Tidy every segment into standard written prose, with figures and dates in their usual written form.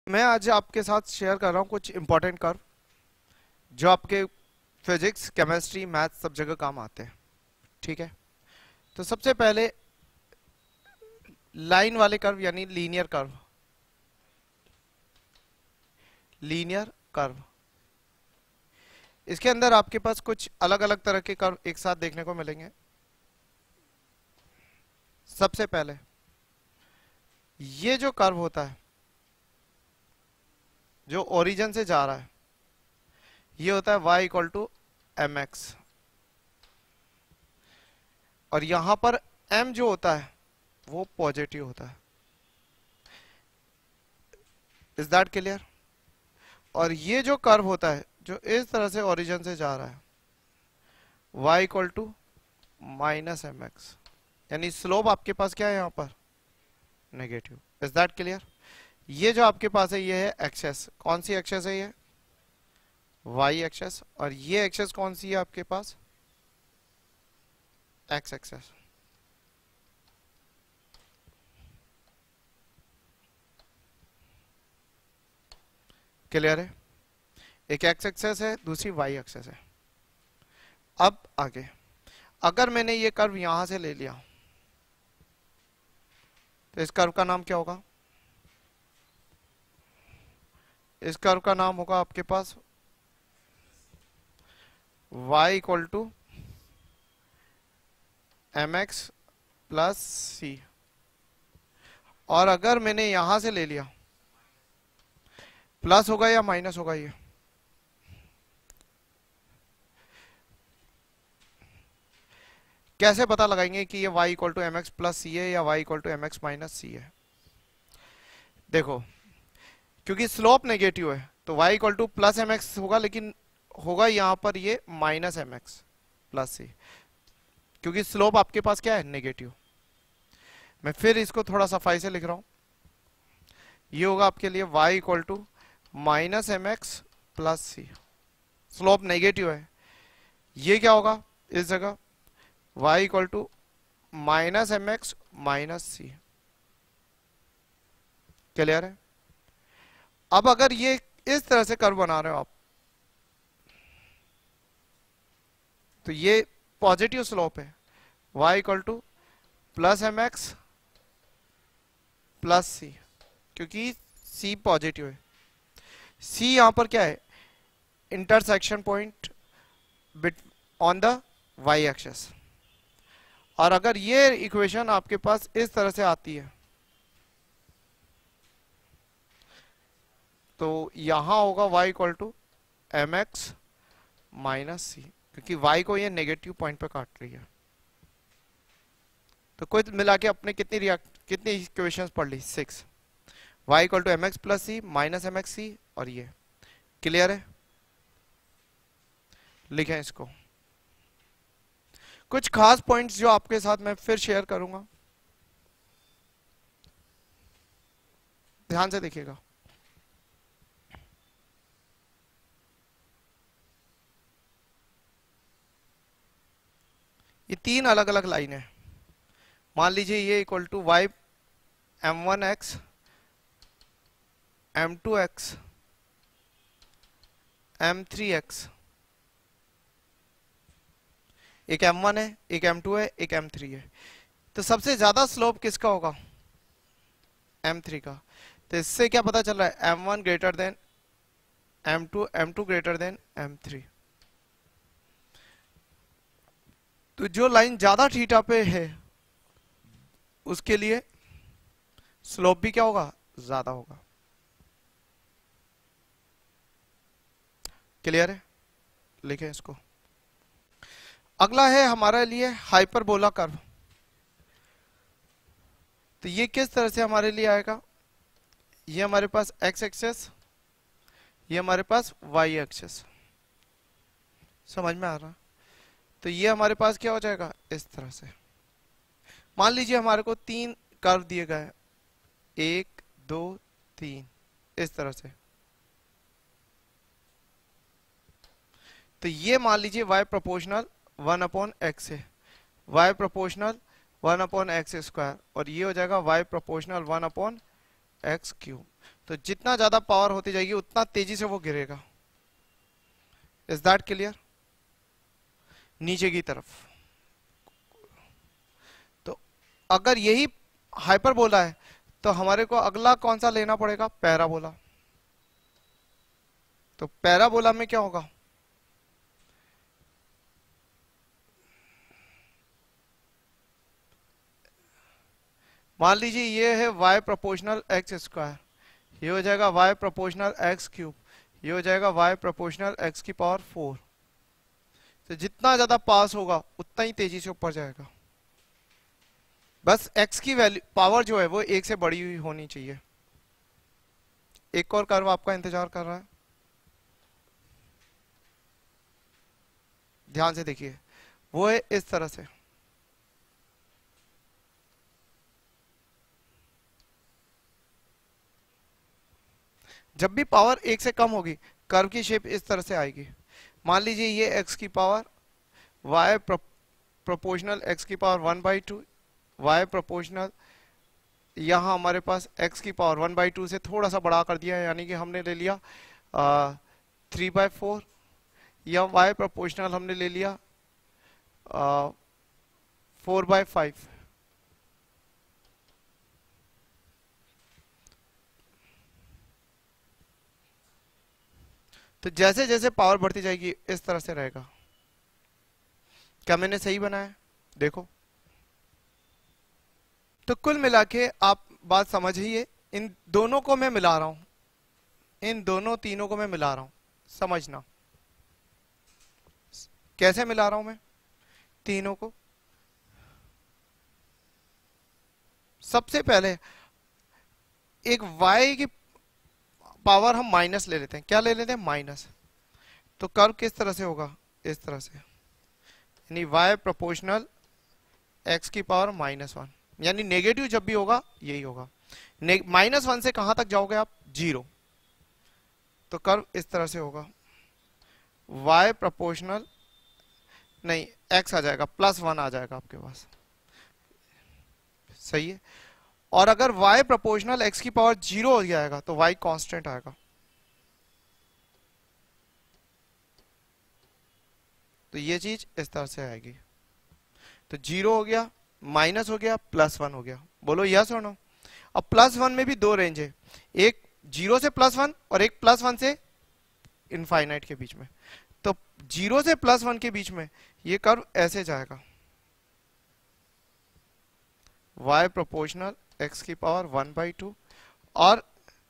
मैं आज आपके साथ शेयर कर रहा हूँ कुछ इंपॉर्टेंट कर्व जो आपके फिजिक्स, केमिस्ट्री, मैथ सब जगह काम आते हैं। ठीक है, तो सबसे पहले लाइन वाले कर्व यानी लीनियर कर्व। लीनियर कर्व, इसके अंदर आपके पास कुछ अलग अलग तरह के कर्व एक साथ देखने को मिलेंगे। सबसे पहले ये जो कर्व होता है जो ओरिजिन से जा रहा है, ये होता है y equal to M X, और यहां पर m जो होता है वो पॉजिटिव होता है। Is that clear? और ये जो कर्व होता है जो इस तरह से ओरिजिन से जा रहा है, y equal to minus M X, यानी स्लोप आपके पास क्या है यहाँ पर? नेगेटिव। Is that clear? ये जो आपके पास है ये है एक्सेस। कौन सी एक्सेस है? ये y एक्सेस। और ये एक्सेस कौन सी है आपके पास? x access. क्लियर है? एक x एक्सेस है, दूसरी y एक्सेस है। अब आगे अगर मैंने ये कर्व यहां से ले लिया तो इस कर्व का नाम क्या होगा? इस कर्व का नाम होगा आपके पास y equal to M X plus C. और अगर मैंने यहां से ले लिया, प्लस होगा या माइनस होगा? ये कैसे पता लगाएंगे कि ये y equal to M X plus C है या y equal to M X minus C है? देखो, क्योंकि स्लोप नेगेटिव है तो y equal to plus M X होगा, लेकिन होगा यहां पर ये minus M X plus C, क्योंकि स्लोप आपके पास क्या है? नेगेटिव। मैं फिर इसको थोड़ा सफाई से लिख रहा हूं, ये होगा आपके लिए y equal to minus M X plus C. Slope negative है, ये क्या होगा इस जगह? y equal to minus M X minus C. Clear है? अब अगर ये इस तरह से कर्व बना रहे हो आप, तो ये पॉजिटिव स्लोप है, y equal to plus M X plus C, क्योंकि c पॉजिटिव है। c यहां पर क्या है? Intersection point on the y axis. और अगर ये इक्वेशन आपके पास इस तरह से आती है तो यहां होगा y equal to M X minus C, क्योंकि y को ये नेगेटिव पॉइंट पे काट रही है। तो कुल मिला के अपने कितनी इक्वेशंस पढ़ ली? 6। y equal to M X plus C minus M X C, और ये क्लियर है? लिखें इसको। कुछ खास पॉइंट्स जो आपके साथ मैं फिर शेयर करूंगा, ध्यान से देखिएगा। ये तीन अलग अलग लाइन है। मान लीजिए ये equal to Y M one X M two X M three X. एक m1 है, एक m2 है, एक m3 है। तो सबसे ज्यादा स्लोप किसका होगा? m3 का। तो इससे क्या पता चल रहा है? m1 greater than m2, m2 greater than m3। तो जो लाइन ज्यादा थीटा पे है उसके लिए स्लोप भी क्या होगा? ज्यादा होगा। क्लियर है? लिखें इसको। अगला है हमारे लिए हाइपरबोला कर्व। तो ये किस तरह से हमारे लिए आएगा? ये हमारे पास x एक्सेस, ये हमारे पास y एक्सेस। समझ में आ रहा? तो ये हमारे पास क्या हो जाएगा? इस तरह से। मान लीजिए हमारे को तीन कर्व दिए गए, 1 2 3, इस तरह से। तो ये मान लीजिए y प्रोपोर्शनल 1 अपॉन एक्स है, y proportional 1 upon X square, और ये हो जाएगा y proportional 1 upon X cube. तो जितना ज्यादा पावर होती जाएगी उतना तेजी से वो गिरेगा। Is that clear? नीचे की तरफ। तो अगर यही हाइपरबोला है तो हमारे को अगला कौन सा लेना पड़ेगा? पैराबोला। तो पैराबोला में क्या होगा? मान लीजिए ये है y प्रोपोर्शनल एक्स स्क्वायर, ये हो जाएगा y प्रोपोर्शनल एक्स क्यूब, ये हो जाएगा y प्रोपोर्शनल एक्स की पावर 4। तो जितना ज्यादा पास होगा उतना ही तेजी से ऊपर जाएगा। बस x की वैल्यू पावर जो है वो एक से बड़ी हुई होनी चाहिए। एक और कर्व आपका इंतजार कर रहा है, ध्यान से देखिए, वो है इस तरह से। जब भी पावर एक से कम होगी कर्व की शेप इस तरह से आएगी। मान लीजिए ये x की पावर y प्रोपोर्शनल x की पावर 1/2, y प्रोपोर्शनल यहाँ हमारे पास x की पावर 1/2 से थोड़ा सा बढ़ा कर दिया है, यानी कि हमने ले लिया 3/4, या y प्रोपोर्शनल हमने ले लिया 4/5। तो जैसे जैसे पावर बढ़ती जाएगी इस तरह से रहेगा। क्या मैंने सही बनाया? देखो, तो कुल मिला के आप बात समझिए, इन दोनों को मैं मिला रहा हूं, इन दोनों तीनों को मैं मिला रहा हूं, समझना कैसे मिला रहा हूं मैं तीनों को। सबसे पहले एक y की पावर हम माइनस ले लेते हैं। क्या ले लेते हैं? माइनस। तो कर्व किस तरह से होगा? इस तरह से, यानी y प्रोपोर्शनल x की पावर -1, यानी नेगेटिव जब भी होगा यही होगा। -1 से कहां तक जाओगे आप? 0। तो कर्व इस तरह से होगा, y प्रोपोर्शनल नहीं x आ जाएगा +1 आ जाएगा आपके पास, सही है। और अगर y प्रोपोर्शनल x की पावर 0 हो जाएगा तो y कांस्टेंट आएगा। तो ये चीज इस तरह से आएगी। तो 0 हो गया, माइनस हो गया, +1 हो गया। बोलो यस और नो? अब +1 में भी दो रेंज है, एक 0 से +1 और एक +1 से इनफाइनाइट के बीच में। तो 0 से +1 के बीच में ये कर्व ऐसे जाएगा, y प्रोपोर्शनल x की पावर 1/2, और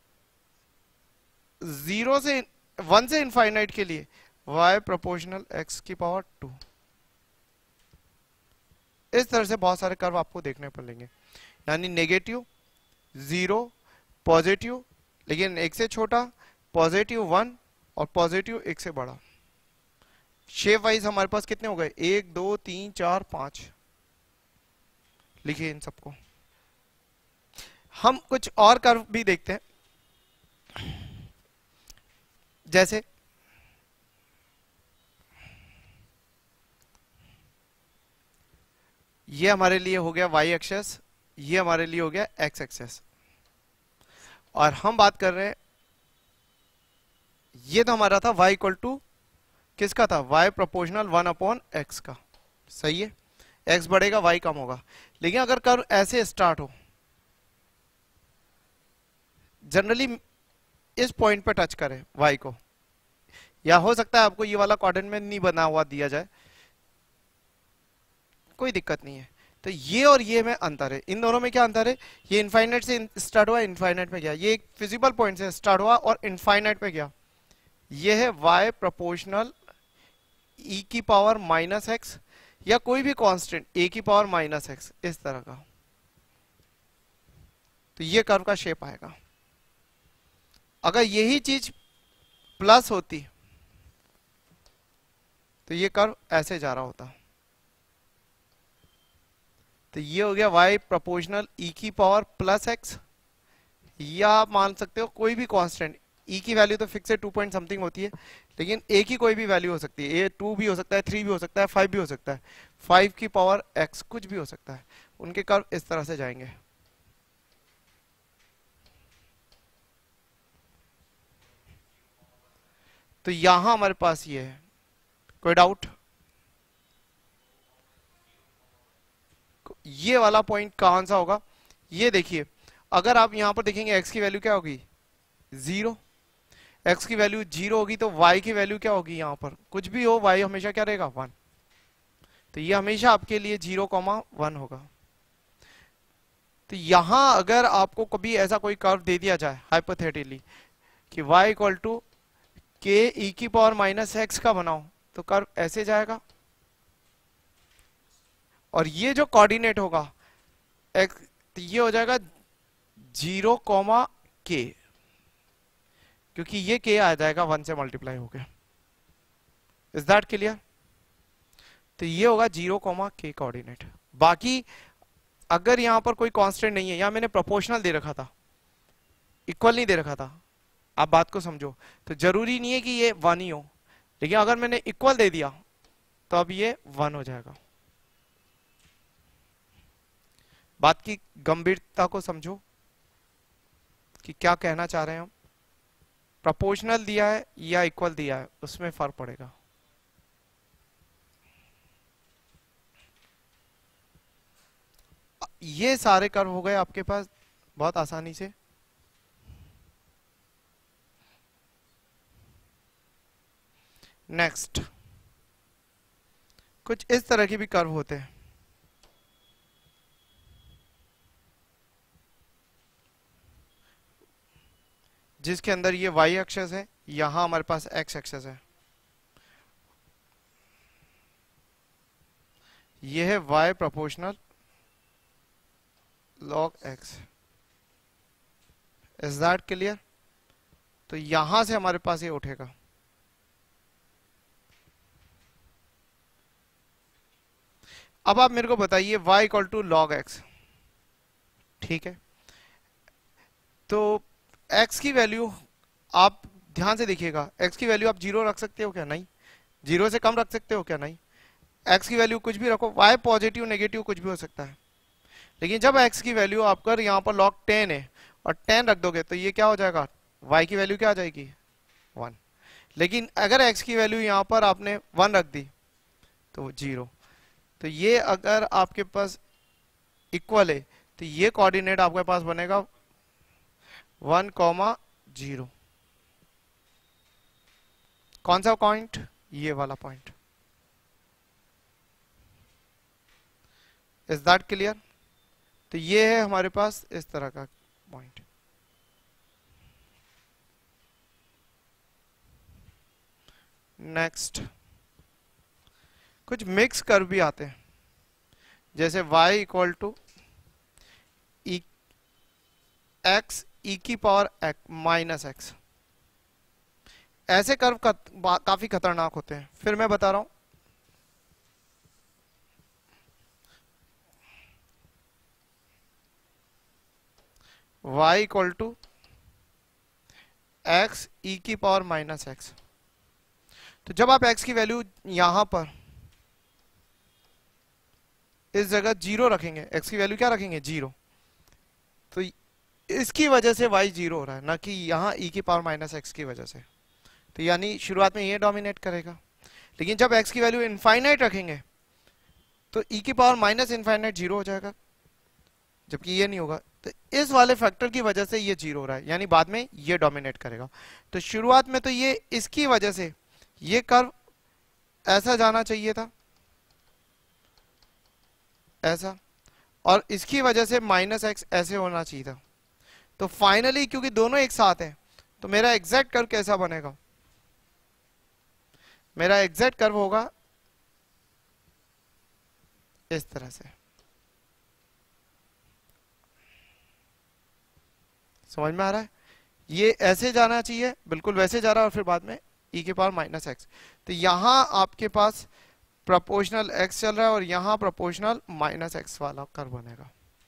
0 से 1 से इनफाइनाइट के लिए y प्रोपोर्शनल x की पावर 2। इस तरह से बहुत सारे कर्व आपको देखने पर लेंगे, यानी नेगेटिव, 0, पॉजिटिव लेकिन एक से छोटा, पॉजिटिव 1 और पॉजिटिव एक से बड़ा। शेप वाइज हमारे पास कितने हो गए? 1 2 3 4 5। लिखिए इन सबको। हम कुछ और कर्व भी देखते हैं, जैसे ये हमारे लिए हो गया y एक्सेस, ये हमारे लिए हो गया x एक्सेस, और हम बात कर रहे हैं, ये तो हमारा था y इक्वल टू किसका था? y प्रोपोर्शनल 1/x का, सही है। x बढ़ेगा y कम होगा। लेकिन अगर कर्व ऐसे स्टार्ट हो, जनरली इस पॉइंट पे टच करे y को, या हो सकता है आपको ये वाला क्वाड्रेंट में नहीं बना हुआ दिया जाए, कोई दिक्कत नहीं है। तो ये और ये में अंतर है। इन दोनों में क्या अंतर है? ये इनफाइनाइट से स्टार्ट हुआ, इनफाइनाइट में गया, ये एक फिजिबल पॉइंट से स्टार्ट हुआ और इनफाइनाइट पे गया। ये है y प्रोपोर्शनल e की पावर -x, या कोई भी कांस्टेंट a की पावर -x, इस तरह का। तो ये कर्व का शेप आएगा। अगर यही चीज प्लस होती तो ये कर्व ऐसे जा रहा होता। तो ये हो गया y प्रोपोर्शनल e की पावर +x, या आप मान सकते हो कोई भी कांस्टेंट, e की वैल्यू तो फिक्स है 2 पॉइंट समथिंग होती है, लेकिन a की कोई भी वैल्यू हो सकती है, a 2 भी हो सकता है, 3 भी हो सकता है, 5 भी हो सकता है, 5 की पावर x कुछ भी हो सकता है। उनके कर्व इस तरह से जाएंगे। तो यहां हमारे पास ये है, कोई डाउट? ये वाला पॉइंट कौन सा होगा? ये देखिए, अगर आप यहां पर देखेंगे x की वैल्यू क्या होगी, 0। x की वैल्यू 0 होगी तो y की वैल्यू क्या होगी, यहां पर कुछ भी हो y हमेशा क्या रहेगा, 1। तो ये हमेशा आपके लिए 0,1 होगा। तो यहां अगर आपको कभी ऐसा कोई कर्व दे दिया जाए हाइपोथेटिकली कि y इक्वल टू के ई की पावर माइनस एक्स का बनाओ, तो कर्व ऐसे जाएगा और ये जो कोऑर्डिनेट होगा x, तो ये हो जाएगा 0,k, क्योंकि ये k आ जाएगा 1 से मल्टीप्लाई हो गया। Is that clear? तो ये होगा 0,k कोऑर्डिनेट। बाकी अगर यहां पर कोई कांस्टेंट नहीं है, यहां मैंने प्रोपोर्शनल दे रखा था, इक्वल नहीं दे रखा था, आप बात को समझो, तो जरूरी नहीं है कि ये 1 ही हो, लेकिन अगर मैंने इक्वल दे दिया तो अब ये 1 हो जाएगा। बात की गंभीरता को समझो कि क्या कहना चाह रहे हैं हम। प्रोपोर्शनल दिया है या इक्वल दिया है, उसमें फर्क पड़ेगा। ये सारे कर्व हो गए आपके पास बहुत आसानी से। नेक्स्ट, कुछ इस तरह के भी कर्व होते हैं, जिसके अंदर ये y एक्सिस है, यहां हमारे पास x एक्सिस है, ये है y proportional log x। Is that clear? तो यहां से हमारे पास ये उठेगा, अब आप मेरे को बताइए y equal to log x, ठीक है? तो x की वैल्यू आप ध्यान से देखिएगा, x की वैल्यू आप 0 रख सकते हो क्या? नहीं। 0 से कम रख सकते हो क्या? नहीं। x की वैल्यू कुछ भी रखो, y पॉजिटिव नेगेटिव कुछ भी हो सकता है, लेकिन जब x की वैल्यू आपका यहाँ पर log 10 है और 10 रख दोगे तो ये क्या हो जाएगा, y की वैल्यू क्या आ जाएगी, 1। लेकिन अगर x की वैल्यू यहाँ पर आपने 1 रख दी तो 0। तो ये अगर आपके पास इक्वल है तो ये कोऑर्डिनेट आपके पास बनेगा 1,0। कौन सा पॉइंट? ये वाला पॉइंट। Is that clear? तो ये है हमारे पास इस तरह का पॉइंट। नेक्स्ट, कुछ मिक्स कर्व भी आते हैं, जैसे y equal to x e की पावर माइनस एक्स। ऐसे कर्व काफी खतरनाक होते हैं, फिर मैं बता रहा हूं। y equal to x e की पावर माइनस एक्स। तो जब आप x की वैल्यू यहां पर इस जगह 0 रखेंगे, x की वैल्यू क्या रखेंगे, 0, तो इसकी वजह से y 0 हो रहा है, ना कि यहां e की पावर माइनस एक्स की वजह से। तो यानी शुरुआत में ये डोमिनेट करेगा, लेकिन जब x की वैल्यू इनफाइनाइट रखेंगे तो e की पावर माइनस इनफाइनाइट 0 हो जाएगा, जबकि ये नहीं होगा। तो इस वाले फैक्टर की वजह से ये 0 हो रहा है, यानी बाद में ये डोमिनेट करेगा। तो शुरुआत में तो ये इसकी वजह से ये कर्व ऐसा जाना चाहिए था, ऐसा, और इसकी वजह से माइनस एक्स ऐसे होना चाहिए था। तो फाइनली क्योंकि दोनों एक साथ हैं, तो मेरा एग्जैक्ट कर्व कैसा बनेगा, मेरा एग्जैक्ट कर्व होगा इस तरह से। समझ में आ रहा है? ये ऐसे जाना चाहिए, बिल्कुल वैसे जा रहा है, और फिर बाद में e की पावर माइनस एक्स। तो यहां आपके पास प्रोपोर्शनल x चल रहा है और यहां प्रोपोर्शनल माइनस एक्स वाला कर्व बनेगा।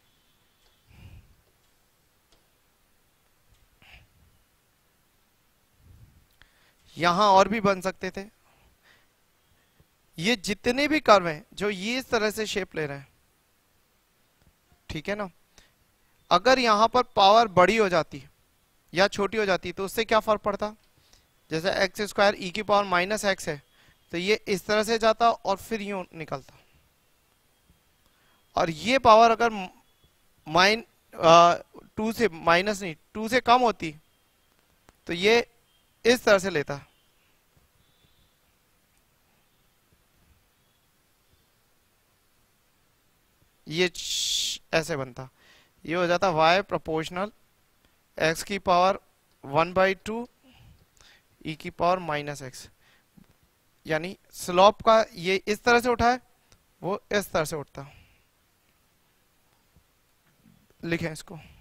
यहां और भी बन सकते थे। ये जितने भी कर्व हैं जो ये इस तरह से शेप ले रहे हैं, ठीक है ना, अगर यहां पर पावर बड़ी हो जाती या छोटी हो जाती तो उससे क्या फर्क पड़ता? जैसे एक्स स्क्वायर ई की पावर माइनस एक्स है, तो ये इस तरह से जाता और फिर यूं निकलता। और ये पावर अगर माइन 2 से माइनस नहीं 2 से कम होती तो ये इस तरह से लेता। ये ऐसे बनता। ये हो जाता y प्रोपोर्शनल x की पावर 1/2 e की पावर माइनस एक्स। यानी स्लोप का ये इस तरह से उठा है, वो इस तरह से उठता। लिखें इसको।